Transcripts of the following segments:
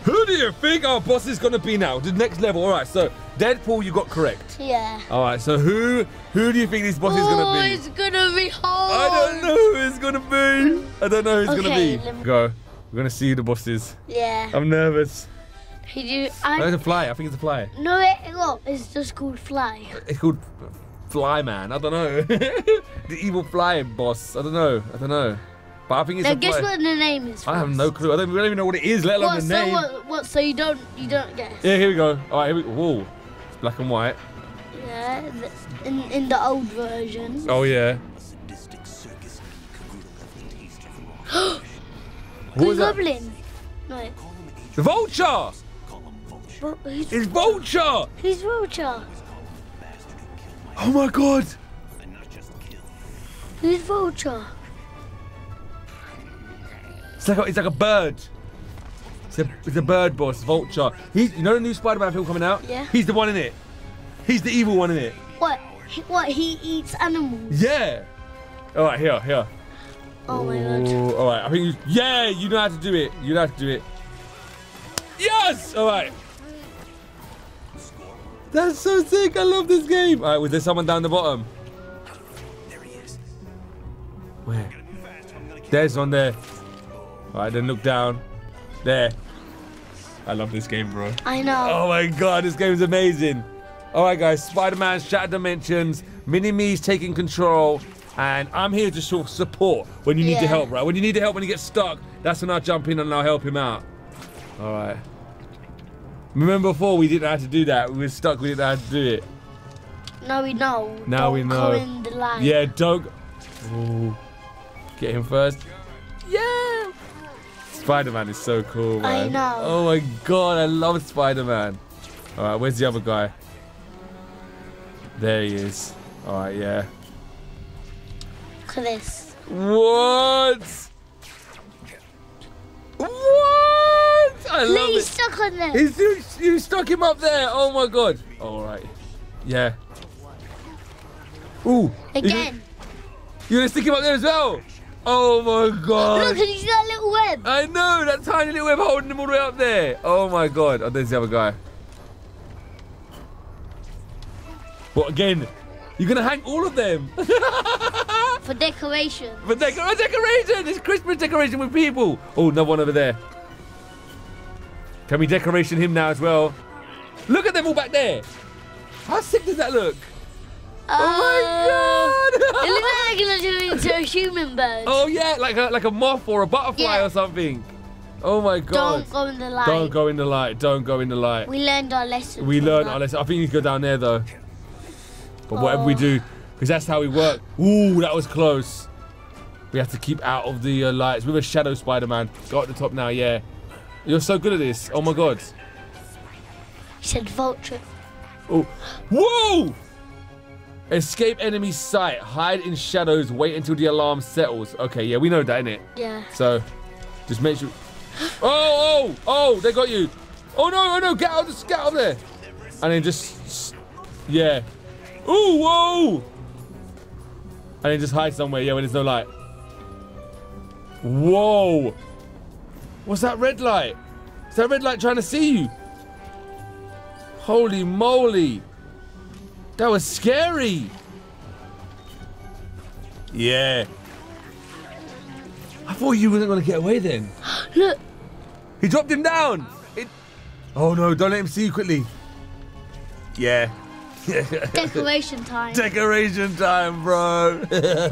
Who do you think our boss is gonna be now? The next level. All right. So Deadpool, you got correct. Yeah. All right. So who do you think this boss is gonna be? It's gonna be hard. I don't know who it's gonna be. I don't know who it's gonna be. let me- Go. We're gonna see who the boss is. Yeah. I'm nervous. No, It's a fly. I think it's a fly. it's just called Fly. It's called Fly Man. I don't know. The evil fly boss. I don't know. But I think it's Now a guess fly. what the name is. I have first. no clue. We don't even know what it is, let alone What? the So name. what? So you don't guess? Yeah, here we go. All right, here we go. Whoa. It's black and white. Yeah. In the old version. Oh, yeah. What was that? Goblin. No. The Vulture! It's Vulture! Who's Vulture? Oh, my God. Who's Vulture? It's like a bird. It's a bird boss, Vulture. You know the new Spider-Man film coming out? Yeah. He's the one in it. He's the evil one in it. What? He eats animals. Yeah. All right, here. Oh my god. Ooh, all right, I think you know how to do it. You know how to do it. Yes! All right. That's so sick. I love this game. All right, was there someone down the bottom? There he is. Where? There's one there. All right, then look down. There. I love this game, bro. I know. Oh my god, this game is amazing. All right, guys, Spider-Man, Shattered Dimensions, Mini-Me's taking control, and I'm here to sort of support when you need to Yeah. help, right? When you need help, when you get stuck, that's when I jump in and I'll help him out. All right. Remember before we didn't know how to do that? We were stuck, we didn't know how to do it. Now we know. Now we Don't know. Go in the line. Yeah, don't. Ooh. Get him first. Yeah. Spider-Man is so cool, man. I know. Oh my god, I love Spider-Man. All right, where's the other guy? There he is. All right, yeah. Look at this. What? What? I love He's it. stuck on there. You stuck him up there. Oh my god. All right. Yeah. Ooh. Again. You're gonna stick him up there as well? Oh my god. Look, can you see that little web? I know, that tiny little web holding him all the way up there. Oh my god. Oh, there's the other guy. What, again? You're gonna hang all of them? For decoration. For decoration! It's Christmas decoration with people. Oh, another one over there. Can we decoration him now as well? Look at them all back there. How sick does that look? Oh my god! It looks like it's into a human bird. Oh yeah, like a moth or a butterfly Yeah. or something. Oh my god. Don't go in the light. Don't go in the light. Don't go in the light. We learned our lesson. We from learned that. our lesson. I think you need to go down there though. But whatever we Oh. do, because that's how we work. Ooh, that was close. We have to keep out of the lights. We're a shadow Spider-Man. Go at the top now, yeah. You're so good at this. Oh my god. He said vulture. Oh, whoa! Escape enemy sight. Hide in shadows. Wait until the alarm settles. Okay, yeah, we know that, innit? Yeah. So, just make sure. Oh! They got you. Oh no! Get out of there. And then just, yeah. Ooh, whoa! And then just hide somewhere, yeah, when there's no light. Whoa! What's that red light? Is that red light trying to see you? Holy moly! That was scary. Yeah. I thought you wasn't gonna get away then. Look. He dropped him down. Oh no! Don't let him see you quickly. Yeah. Decoration time. Decoration time, bro.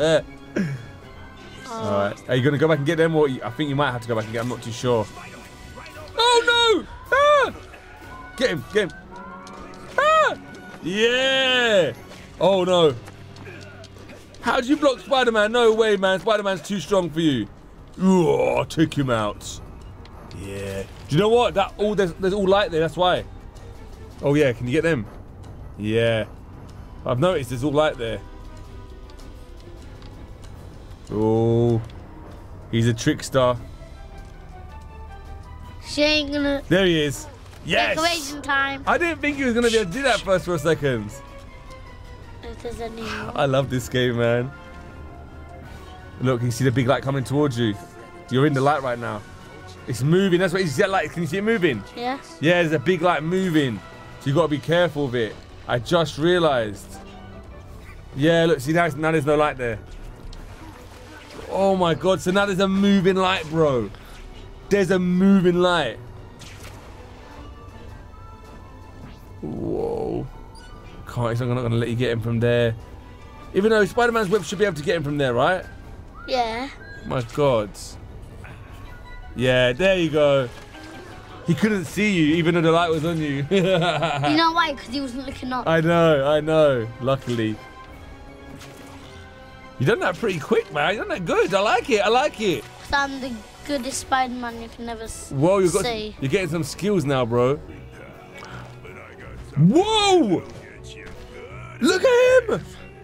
All right. Are you gonna go back and get them, or I think you might have to go back and get them? I'm not too sure. Oh no! Ah! Get him! Ah! Yeah! Oh no! How'd you block Spider-Man? No way, man. Spider-Man's too strong for you. Ooh, take him out. Yeah. Do you know what? There's all light there. That's why. Oh yeah. Can you get them? Yeah. I've noticed there's all light there. Oh. He's a trickster. She ain't gonna. There he is. Yes. Decoration time. I didn't think he was gonna be able to do that first for a second. If there's any more. I love this game, man. Look, you see the big light coming towards you. You're in the light right now. It's moving. That's what you see. Like, can you see it moving? Yeah. Yeah, there's a big light moving. So you got to be careful of it. I just realized. Yeah, look, see now there's no light there. Oh my God, so now there's a moving light, bro. There's a moving light. Whoa. He's not gonna let you get him from there. Even though Spider-Man's web should be able to get him from there, right? Yeah. My God. Yeah, there you go. He couldn't see you, even though the light was on you. You know why? Because he wasn't looking up. I know. Luckily. You done that pretty quick, man. You done that good. I like it. So I'm the goodest Spider-Man you can never Whoa, see. you're getting some skills now, bro. Whoa! Look at him!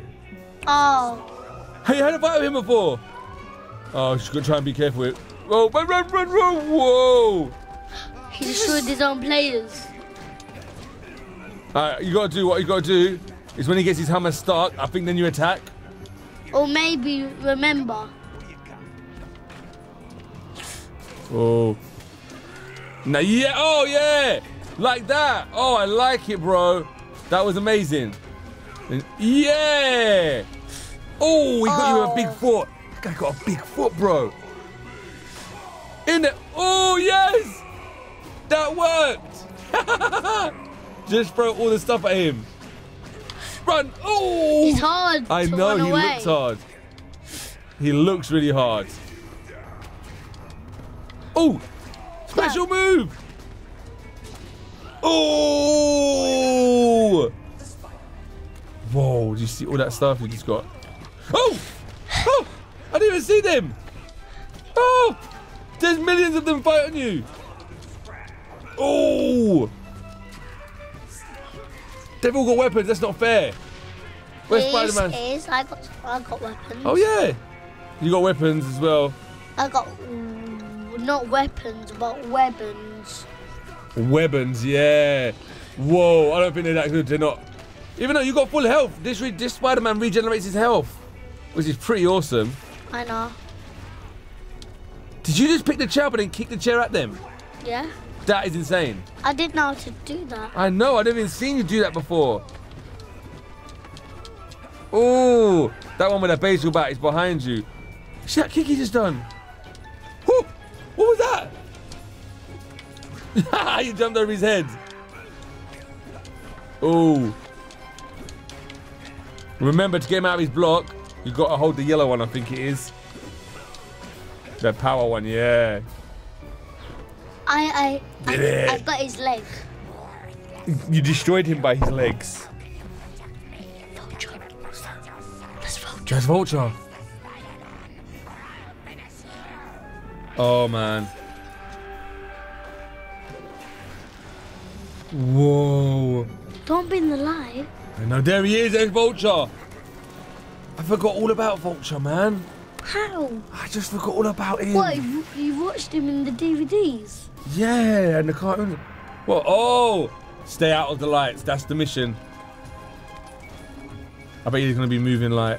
Oh. Hey, you had a fight with him before? Oh, she's gonna try and be careful with it. Whoa, run! Whoa! He destroyed his own players. Alright, what you gotta do is when he gets his hammer stuck, I think then you attack. Or maybe remember. Oh. Now, yeah, oh yeah! Like that! Oh, I like it, bro. That was amazing. Yeah! Oh, he got you a big foot. That guy got a big foot, bro. In there. Oh, yes! That worked! Just throw all the stuff at him. Run! Oh! He's hard. I to know, run he away. looks hard. He looks really hard. Oh! Special move! Oh! Whoa, do you see all that stuff you just got? Oh! Oh! I didn't even see them! Oh! There's millions of them fighting you! Oh! They've all got weapons, that's not fair. Where's Spider-Man? I got weapons. Oh yeah! You got weapons as well. I got not weapons, but weapons. Weapons, yeah. Whoa, I don't think they're that good. They're not. Even though you got full health, this Spider-Man regenerates his health, which is pretty awesome. I know. Did you just pick the chair up and then kick the chair at them? Yeah. That is insane. I didn't know how to do that. I know, I never even seen you do that before. Oh, that one with the baseball bat is behind you. See that kick he just done? Whew, what was that? You jumped over his head. Oh. Remember, to get him out of his block, you got to hold the yellow one, I think it is. The power one, yeah. I got his leg. You destroyed him by his legs. Vulture. That's Vulture. That's Vulture. Oh, man. Whoa. Don't be in the light. I know, there he is, there's Vulture. I forgot all about Vulture, man. How? I just forgot all about him. What, you watched him in the DVDs? Yeah, and the cartoon. What? Oh! Stay out of the lights, that's the mission. I bet he's going to be moving like.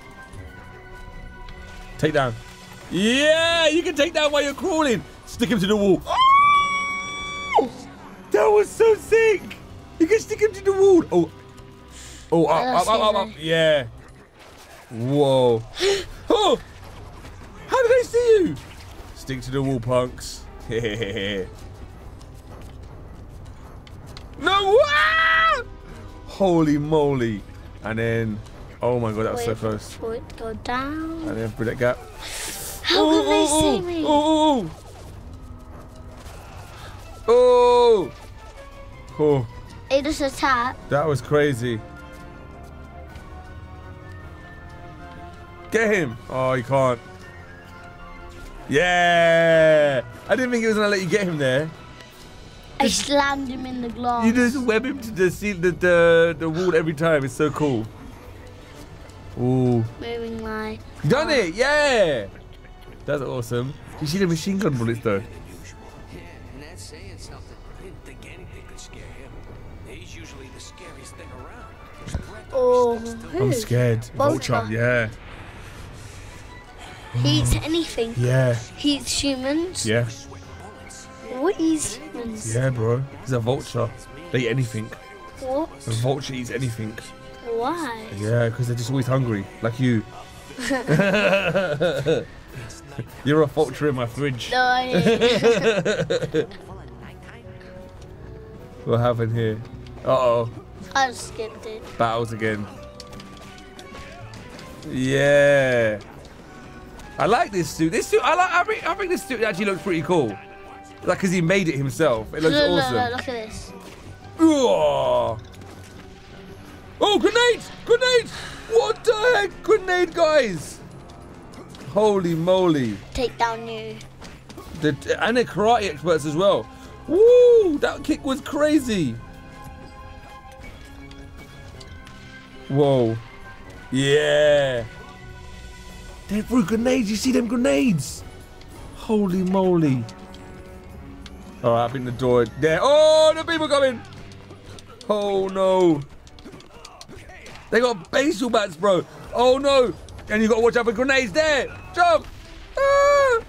Take down. Yeah, you can take down while you're crawling. Stick him to the wall. Oh! That was so sick. You can stick him to the wall. Oh. Oh, up. Yeah. Whoa. Oh! How did they see you? Stick to the wall, punks. No! Ah! Holy moly. And then, oh my god, that was so close. For it to go down. And then through that gap. How can they see me? Oh! It just attacked. That was crazy. Get him. Oh, you can't. Yeah. I didn't think he was going to let you get him there. I slammed him in the glass. You just web him to the wall every time. It's so cool. Ooh. Moving like. Done it. Yeah. That's awesome. You see the machine gun bullets though? Yeah, and that's saying something. I didn't think anything could scare him. He's usually the scariest thing around. Oh, I'm scared. Vulture. Yeah. He eats anything. Yeah. He eats humans. Yeah. What is humans? Yeah, bro. He's a vulture. They eat anything. What? A vulture eats anything. Why? Yeah, because they're just always hungry, like you. You're a vulture in my fridge. No, I ain't. What happened here? Uh-oh. I skipped it. Battles again. Yeah. I like this suit. This suit, I think this suit actually looks pretty cool. Like, because he made it himself. It looks awesome. No, look at this. Oh, grenades! Grenades! What the heck? Grenade, guys! Holy moly. Take down you. And they're karate experts as well. Woo! That kick was crazy. Whoa. Yeah. They threw grenades. You see them grenades? Holy moly. Alright, I think the door there. Oh, the people coming. Oh no. They got baseball bats, bro. Oh no. And you got to watch out for grenades there. Jump. Ah.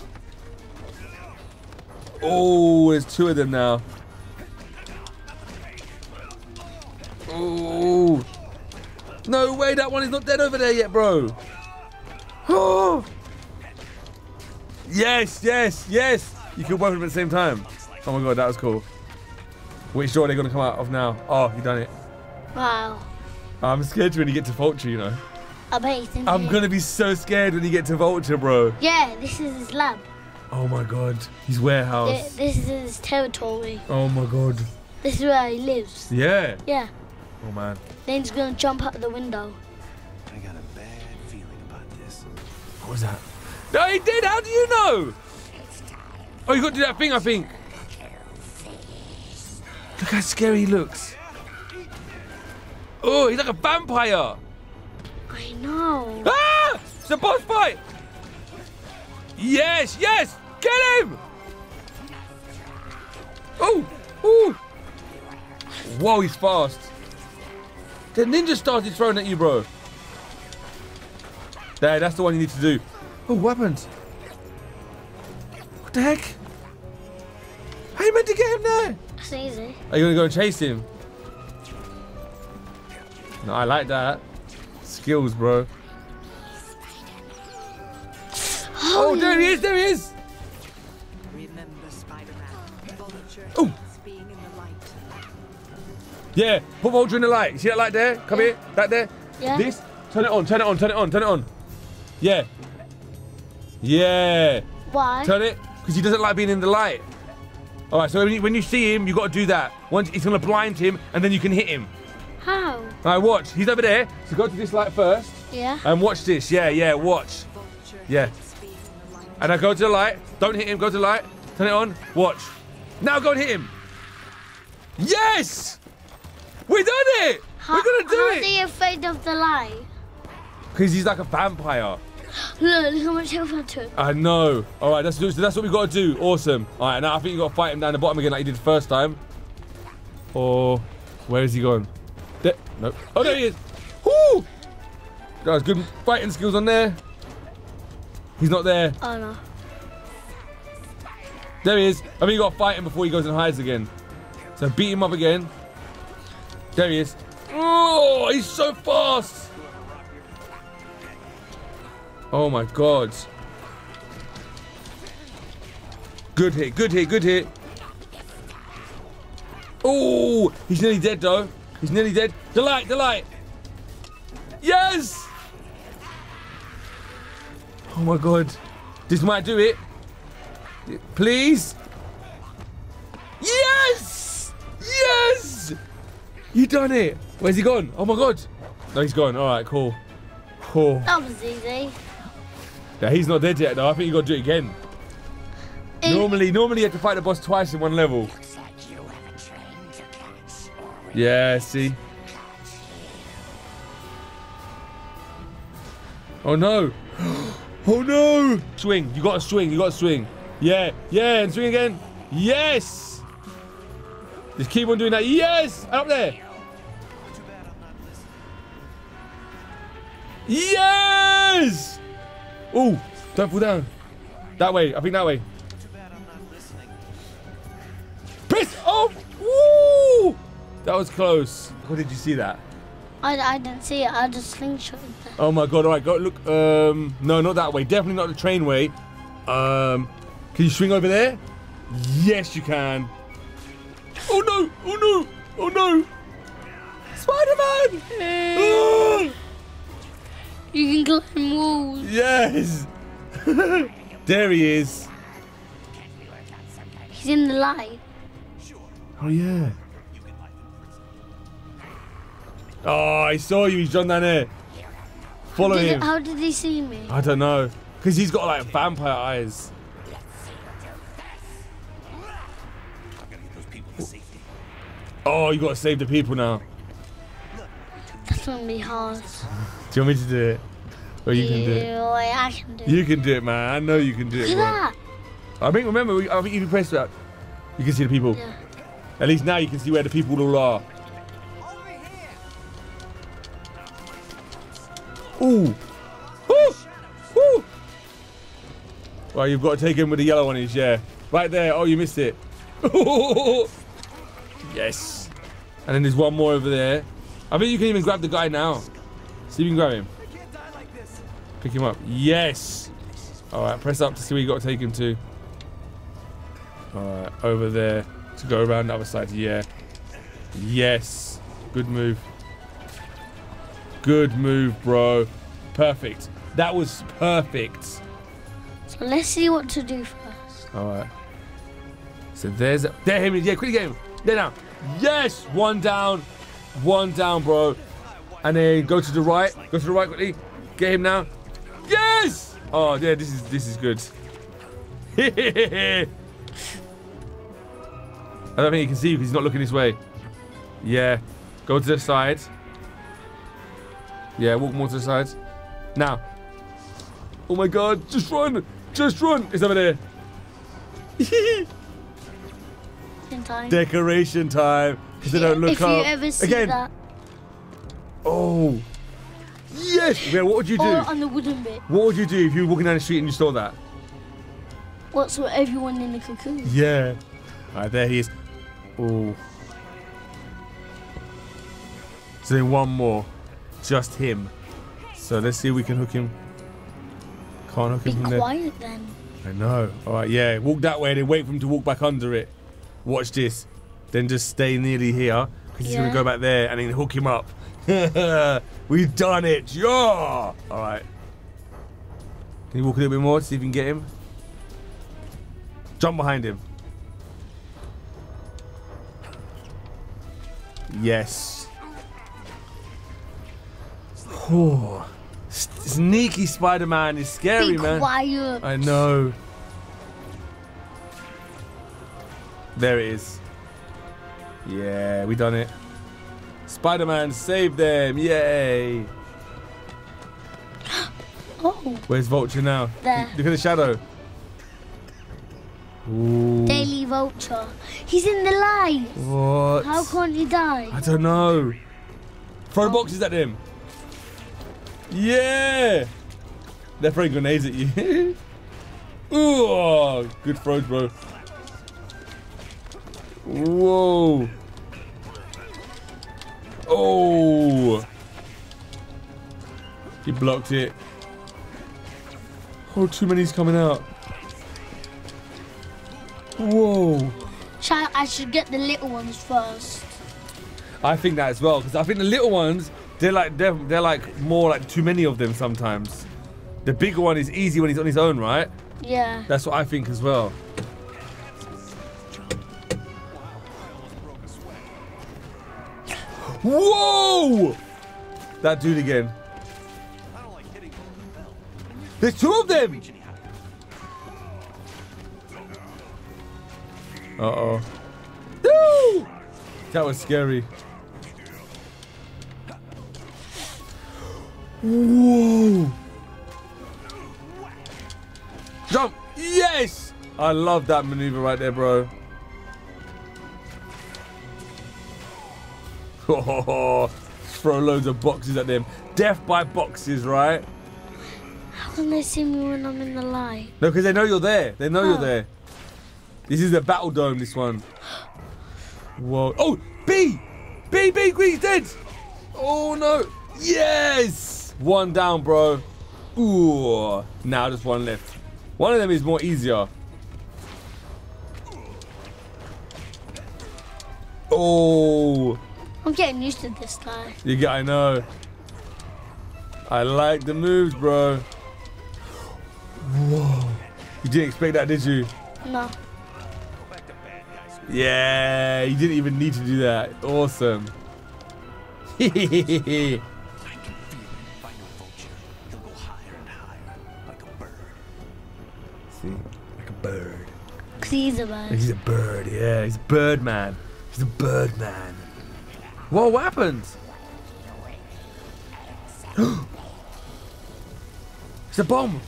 Oh, there's two of them now. Oh. No way, that one is not dead over there yet, bro. Oh. Yes, yes, yes. You killed both of them at the same time. Oh my god, that was cool. Which door are they going to come out of now? Oh, you done it. Wow. I'm scared when you get to Vulture, you know. I bet he's in I'm here. going to be so scared when you get to Vulture, bro. Yeah, this is his lab. Oh my god. His warehouse. This is his territory. Oh my god. This is where he lives. Yeah. Yeah. Oh man. Then he's gonna jump out the window. I got a bad feeling about this. What was that? No, he did. How do you know? Oh, you got to do that thing, I think. Look how scary he looks. Oh, he's like a vampire. I know. Ah! It's a boss fight. Yes, yes. Get him. Oh, oh. Whoa, he's fast. The ninja started throwing at you, bro. There, that's the one you need to do. Oh, what happened? What the heck? How you meant to get him there? That's easy. Are you gonna go and chase him? No, I like that. Skills, bro. Oh, there he is, there he is. Remember, Spider-Man, Vulture Oh. hates being in the light. Yeah, put Vulture in the light. See that light there? Come here, back there. Yeah. This, turn it on, turn it on, turn it on, turn it on. Yeah. Yeah. Why? Turn it, because he doesn't like being in the light. All right, so when you see him, you got to do that. Once it's gonna blind him, and then you can hit him. How? All right, watch. He's over there. So go to this light first, Yeah. and watch this. Yeah, yeah, watch. Vulture Yeah. hates being in the light. And I go to the light. Don't hit him. Go to the light. Turn it on. Watch. Now go and hit him. Yes! We done it! We're gonna do How's it! he afraid of the light? Because he's like a vampire. Look how much health I took. I know. All right, that's what we got to do. Awesome. All right, now I think you got to fight him down the bottom again like you did the first time. Or where is he gone? There. Nope. Oh, there he is. Woo! Guys, good fighting skills on there. He's not there. Oh no. There he is. I mean, you got to fight him before he goes and hides again. So beat him up again. There he is. Oh, he's so fast. Oh my god. Good hit, good hit, good hit. Oh, he's nearly dead though. He's nearly dead. The light, the light. Yes! Oh my god. This might do it. Please. Yes! Yes! You done it. Where's he gone? Oh my god. No, he's gone. All right, cool. Oh. That was easy. Yeah, he's not dead yet though. I think you got to do it again. Normally you have to fight the boss twice in one level. Yeah, see. Oh no. Oh no. Swing. You got to swing. You got to swing. Yeah. Yeah. And swing again. Yes. Just keep on doing that. Yes. Up there. Yes. Oh, don't fall down. That way. I think that way. Oh, woo! That was close. How did you see that? I didn't see it. I just slingshotted that. Oh my god! All right, go look. No, not that way. Definitely not the train way. Can you swing over there? Yes, you can. Oh no! Oh no! Oh no! Spider-Man! Oh! You can climb walls. Yes! There he is. He's in the light. Oh yeah. Oh, I saw you. He's John down there. Follow him. How did he see me? I don't know. Because he's got like vampire eyes. Oh, you got to save the people now. That's gonna be hard. Do you want me to do it? Or you can do it? Yeah, I can do it. You can do it, man. I know you can do it, Look bro. at that. I think, remember, I think if you press that, you can see the people. Yeah. At least now you can see where the people all are. Ooh. Woo! Woo! Well, you've got to take him with the yellow on his, yeah. Right there. Oh, you missed it. Yes. And then there's one more over there. I think you can even grab the guy now. See if you can grab him. Pick him up. Yes. All right, press up to see where you got to take him to. All right, over there to go around the other side. Yeah. Yes. Good move. Good move, bro. Perfect. That was perfect. So let's see what to do first. All right. So there's there him. Yeah, quickly get him. There now. Yes. One down. One down, bro. And then go to the right. Go to the right quickly. Get him now. Yes. Oh yeah, this is good. I don't think he can see you because he's not looking this way. Yeah. Go to the side. Yeah, walk more to the side. Now. Oh my god, just run! Just run! It's over there. In time. Decoration time. Because they don't look if up. you ever see Again. that. Oh. Yes! Yeah, what would you do? Or on the wooden bit. What would you do if you were walking down the street and you saw that? What's with everyone in the cocoon? Yeah. Alright, there he is. Oh. So then one more. Just him. So let's see if we can hook him. Can't hook Be him from there. quiet then. I know. Alright, yeah. Walk that way, then wait for him to walk back under it. Watch this. Then just stay nearly here. Because he's going to Yeah. go back there and then hook him up. We've done it. Yeah. Alright. Can you walk a little bit more to see if you can get him? Jump behind him. Yes. Oh. Sneaky Spider-Man is scary, Be man. quiet. I know. There it is. Yeah, we done it. Spider-Man saved them. Yay. Oh, Where's Vulture now? There. Look at the shadow. Ooh. Daily Vulture. He's in the light. What? How can't he die? I don't know. Throw boxes at them. Yeah. They're throwing grenades at you. Ooh, good throws, bro. Whoa. Oh. He blocked it. Oh, too many's coming out. Whoa. I should get the little ones first. I think that as well, because I think the little ones, they're like more like too many of them sometimes. The bigger one is easy when he's on his own, right? Yeah. That's what I think as well. Whoa! That dude again. There's two of them! Uh-oh. Woo! That was scary. Whoa! Jump! Yes! I love that maneuver right there, bro. Throw loads of boxes at them. Death by boxes, right? How can they see me when I'm in the light? No, because they know you're there. They know you're Oh. there. This is the battle dome, this one. Whoa. Oh, B! B, he's dead! Oh, no. Yes! One down, bro. Ooh. Now just one left. One of them is more easier. Oh. I'm getting used to this guy. I know. I like the moves, bro. Whoa. You didn't expect that, did you? No. Yeah, you didn't even need to do that. Awesome. I can feel it. If I know Vulture, he'll go higher and higher, like a bird. See? Like a bird. Because he's a man. He's a bird, yeah. He's a bird man. He's a bird man. Whoa, what happened? It's a bomb.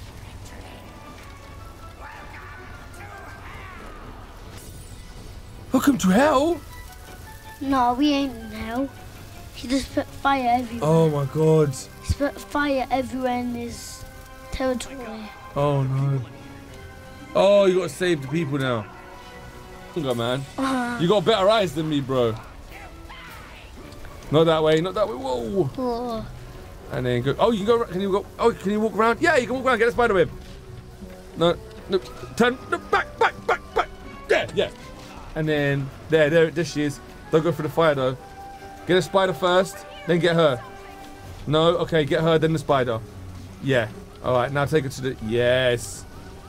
Welcome to hell. No, we ain't in hell. He just put fire everywhere. Oh my god. He's put fire everywhere in his territory. Oh no. Oh, you gotta save the people now. Good God, man. You got better eyes than me, bro. Not that way, not that way. Whoa. Oh. And then go. Oh, you can go. Can you go? Oh, can you walk around? Yeah, you can walk around. Get a spider web. No, no. Turn. No, back. Yeah. And then there she is. Don't go for the fire though. Get a spider first, then get her. No, okay, get her, then the spider. Yeah. All right, now take her to the. Yes.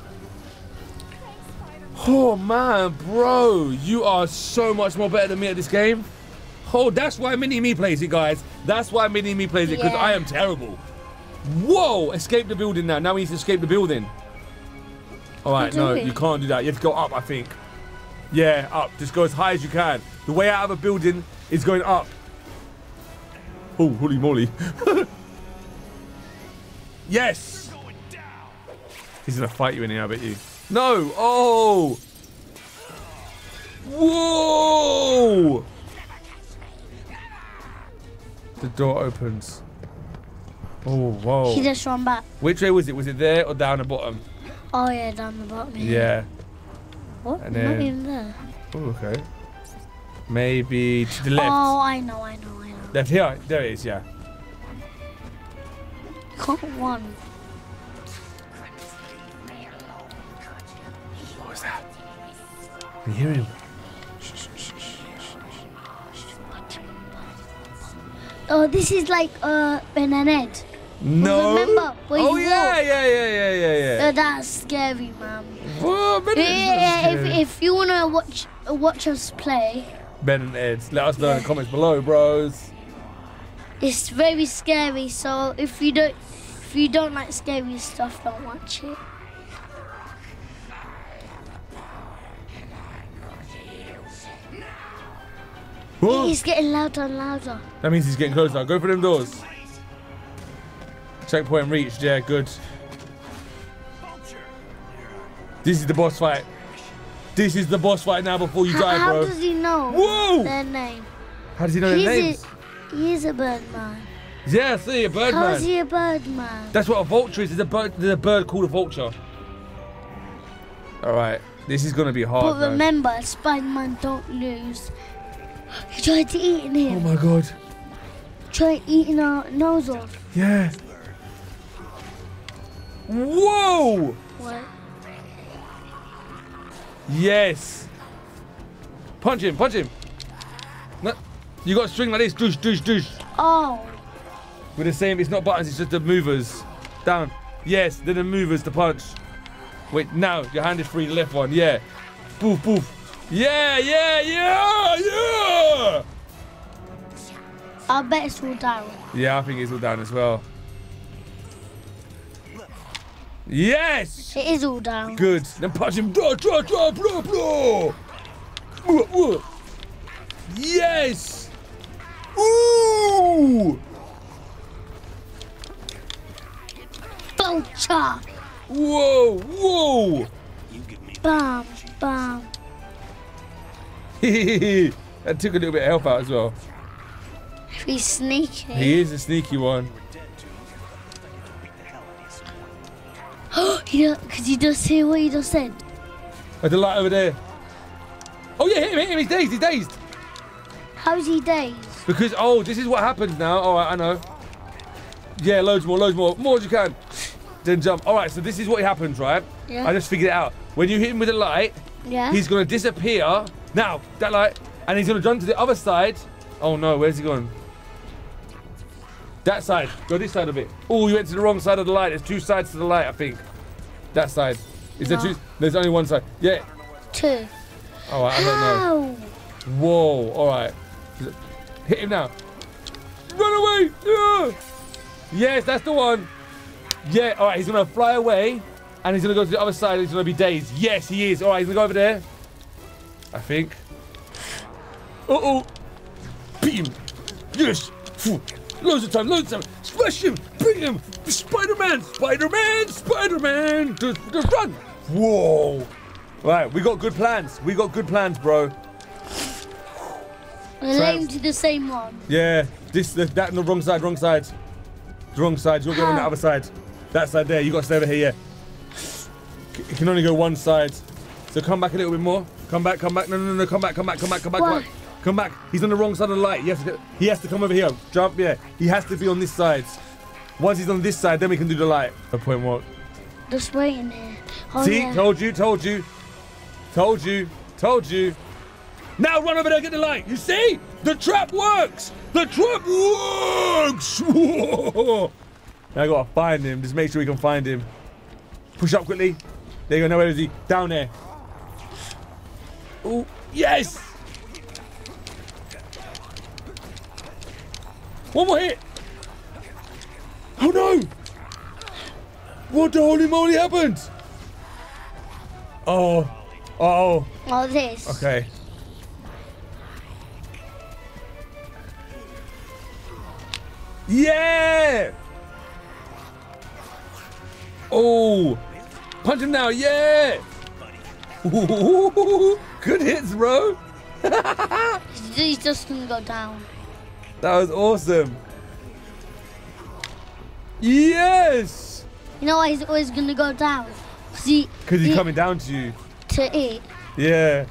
Oh man, bro, you are so much more better than me at this game. Oh, that's why Mini-Me plays it, guys. That's why Mini-Me plays it, because Yeah. I am terrible. Whoa, escape the building now. Now we need to escape the building. All right, no, you can't do that. You have to go up, I think. Yeah, up. Just go as high as you can. The way out of a building is going up. Oh, holy moly. Yes. He's going to fight you in here, I bet you. No. Oh. Whoa. The door opens. Oh, whoa. He just ran back. Which way was it? Was it there or down the bottom? Oh yeah, down the bottom. Yeah. What? And Not then- even there. Oh, okay. Maybe to the left. Oh, I know. Left here. There it is, yeah. Got one. What was that? Can you hear him? Oh, this is like Ben and Ed. No. Remember where Oh, you yeah, walk? yeah. That's scary, man. Whoa, Ben and Yeah, Ed's if you wanna watch us play, Ben and Ed's. Let us know in the comments below, bros. it's very scary. So if you don't like scary stuff, don't watch it. Whoa. It's getting louder and louder. That means he's getting closer. Go for them doors. Checkpoint reached. Yeah, good. This is the boss fight. This is the boss fight now before you die, How bro. does he know Whoa! their name? How does he know their names? He's a bird man. Yeah, see, a bird How man. is he a bird man? That's what a vulture is. There's a bird called a vulture. All right, this is gonna be hard. But man. remember, Spider-Man don't lose. He tried to eat Oh him. my god. Tried eating our nose off. Yeah. Whoa! What? Yes. Punch him. No, you got a string like this. Douche. Oh, With the same, it's not buttons, it's just the movers. Down. Yes, then the movers to punch. Wait, now your hand is free. The left one. Yeah. Boof. Yeah. I bet it's all down. Yeah, I think it's all down as well. Yes! It is all down. Good. Then punch him. Blah. Yes! Ooh! Vulture! Whoa! Bam. That took a little bit of help out as well. He's sneaky. He is a sneaky one. Because you just hear what you just said. At the light over there. Oh yeah, hit him, he's dazed. How's he dazed? Because, oh, this is what happens now. All right, I know. Yeah, loads more. More as you can. Then jump. All right, so this is what happens, right? Yeah. I just figured it out. When you hit him with a light, Yeah. he's going to disappear. Now, that light. And he's going to jump to the other side. Oh, no, where's he going? That side. Go this side a bit. Oh, you went to the wrong side of the light. There's 2 sides to the light, I think. That side. Is there 2? There's only 1 side. Yeah. 2. All right, I don't know. Ow! Whoa, all right. Hit him now. Run away! Yeah. Yes, that's the one. Yeah, all right, he's going to fly away, and he's going to go to the other side, and he's going to be dazed. Yes, he is. All right, he's going to go over there. I think. Uh-oh. Beat him. Yes. Phew. Loads of time. Smash him. Bring him. Spider-Man. Just run. Whoa. Right, we got good plans. Bro. We're aiming to the same one. Yeah, that on the wrong side. The wrong side. You're going on the other side. That side there. You got to stay over here. Yeah. It can only go one side. So come back a little bit more. Come back. No. Come back. Come back. He's on the wrong side of the light. He has to come over here. Jump. Yeah. He has to be on this side. Once he's on this side, then we can do the light. No point what? Just waiting here. Oh, See? yeah. Told you. Now run over there, get the light. You see? The trap works. Whoa. Now I gotta find him. Just make sure we can find him. Push up quickly. There you go. Now where is he? Down there. Oh, yes. One more hit. Oh no. What the holy moly happened? Oh, This. okay. Yeah! Oh, punch him now, yeah! Ooh, good hits, bro. He's just gonna go down. That was awesome. Yes! You know why he's always gonna go down? Because he's coming down to you. To eat. Yeah.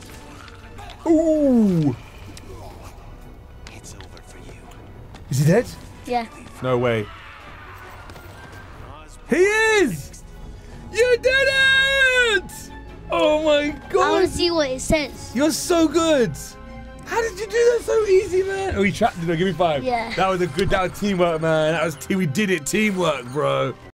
Ooh! It's over for you. Is he dead? Yeah. No way. He is! You did it! Oh my I god! wanna see what it says. You're so good! How did you do that so easy, man? Oh, he trapped it. Give me 5. Yeah. That was teamwork, man. We did it. Teamwork, bro.